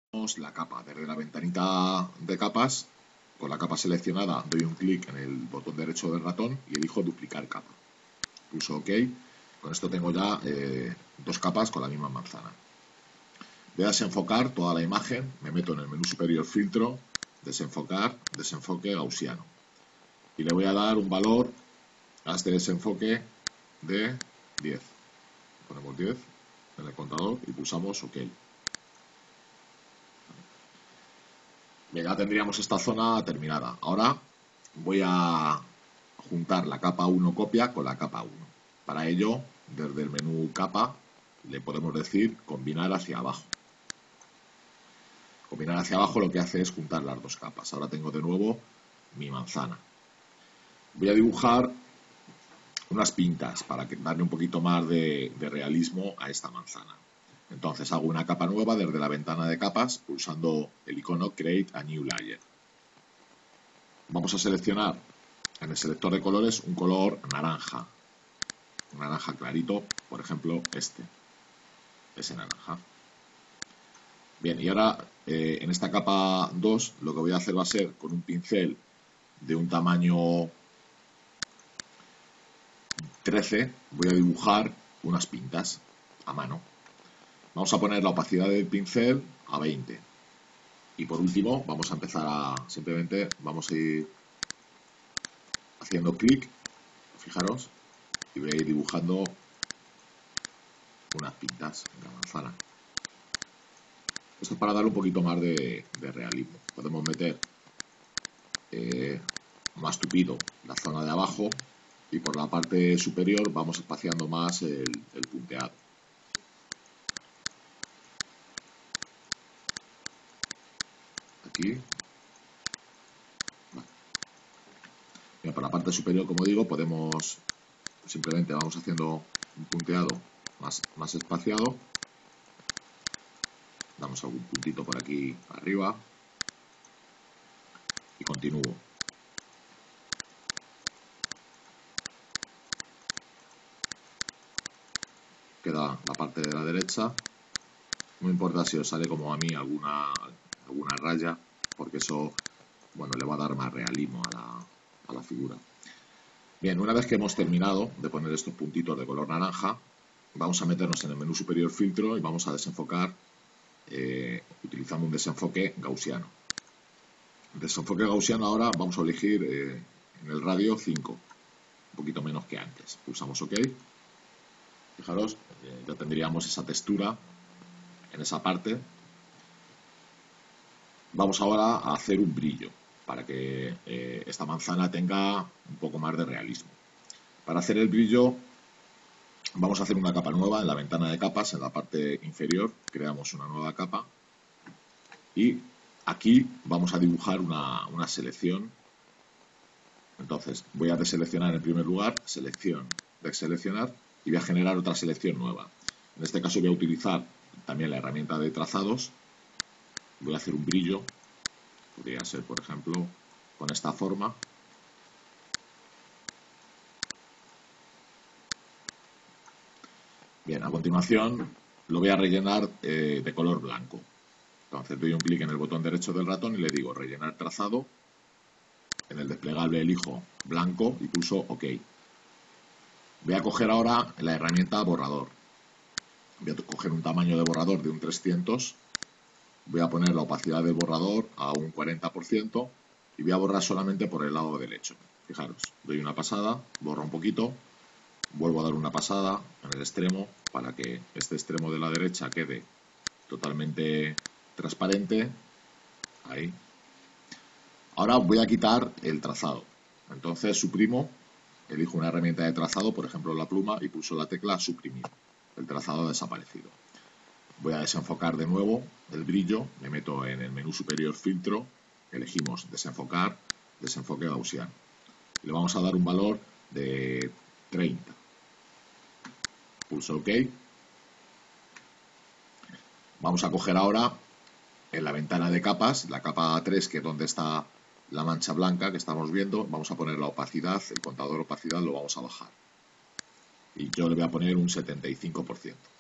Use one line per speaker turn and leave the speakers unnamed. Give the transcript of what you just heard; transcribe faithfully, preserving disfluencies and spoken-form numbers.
la capa. Desde la ventanita de capas, con la capa seleccionada, doy un clic en el botón derecho del ratón y elijo duplicar capa. Pulso OK. Con esto tengo ya eh, dos capas con la misma manzana. Voy a desenfocar toda la imagen, me meto en el menú superior filtro, desenfocar, desenfoque gaussiano. Y le voy a dar un valor a este desenfoque de diez. Ponemos diez en el contador y pulsamos OK. Bien, ya tendríamos esta zona terminada. Ahora voy a juntar la capa uno copia con la capa uno. Para ello, desde el menú capa, le podemos decir combinar hacia abajo. Combinar hacia abajo lo que hace es juntar las dos capas. Ahora tengo de nuevo mi manzana. Voy a dibujar unas pintas para darle un poquito más de, de realismo a esta manzana. Entonces hago una capa nueva desde la ventana de capas pulsando el icono Create a New Layer. Vamos a seleccionar en el selector de colores un color naranja. Un naranja clarito, por ejemplo este. Ese naranja. Bien, y ahora eh, en esta capa dos lo que voy a hacer va a ser con un pincel de un tamaño trece, voy a dibujar unas pintas a mano. Vamos a poner la opacidad del pincel a veinte. Y por último vamos a empezar a, simplemente vamos a ir haciendo clic, fijaros, y voy a ir dibujando unas pintas en la manzana. Esto es para darle un poquito más de, de realismo. Podemos meter eh, más tupido la zona de abajo y por la parte superior vamos espaciando más el, el punteado. Aquí. Vale. Bien, por la parte superior, como digo, podemos simplemente vamos haciendo un punteado más, más espaciado. Damos algún puntito por aquí arriba y continúo. Queda la parte de la derecha. No importa si os sale como a mí alguna, alguna raya, porque eso, bueno, le va a dar más realismo a la, a la figura. Bien, una vez que hemos terminado de poner estos puntitos de color naranja, vamos a meternos en el menú superior filtro y vamos a desenfocar eh, utilizando un desenfoque gaussiano. El desenfoque gaussiano ahora vamos a elegir eh, en el radio cinco, un poquito menos que antes. Pulsamos OK. Fijaros, eh, ya tendríamos esa textura en esa parte. Vamos ahora a hacer un brillo para que eh, esta manzana tenga un poco más de realismo. Para hacer el brillo vamos a hacer una capa nueva en la ventana de capas, en la parte inferior creamos una nueva capa y aquí vamos a dibujar una, una selección. Entonces voy a deseleccionar en primer lugar, selección, deseleccionar y voy a generar otra selección nueva. En este caso voy a utilizar también la herramienta de trazados. Voy a hacer un brillo, podría ser por ejemplo con esta forma. Bien, a continuación lo voy a rellenar eh, de color blanco. Entonces doy un clic en el botón derecho del ratón y le digo rellenar trazado. En el desplegable elijo blanco y pulso OK. Voy a coger ahora la herramienta borrador. Voy a coger un tamaño de borrador de un trescientos. Voy a poner la opacidad del borrador a un cuarenta por ciento y voy a borrar solamente por el lado derecho. Fijaros, doy una pasada, borro un poquito, vuelvo a dar una pasada en el extremo para que este extremo de la derecha quede totalmente transparente. Ahí. Ahora voy a quitar el trazado. Entonces suprimo, elijo una herramienta de trazado, por ejemplo la pluma, y pulso la tecla suprimir. El trazado ha desaparecido. Voy a desenfocar de nuevo el brillo, me meto en el menú superior filtro, elegimos desenfocar, desenfoque gaussiano. Le vamos a dar un valor de treinta. Pulso OK. Vamos a coger ahora en la ventana de capas, la capa tres, que es donde está la mancha blanca que estamos viendo, vamos a poner la opacidad, el contador opacidad lo vamos a bajar. Y yo le voy a poner un setenta y cinco por ciento.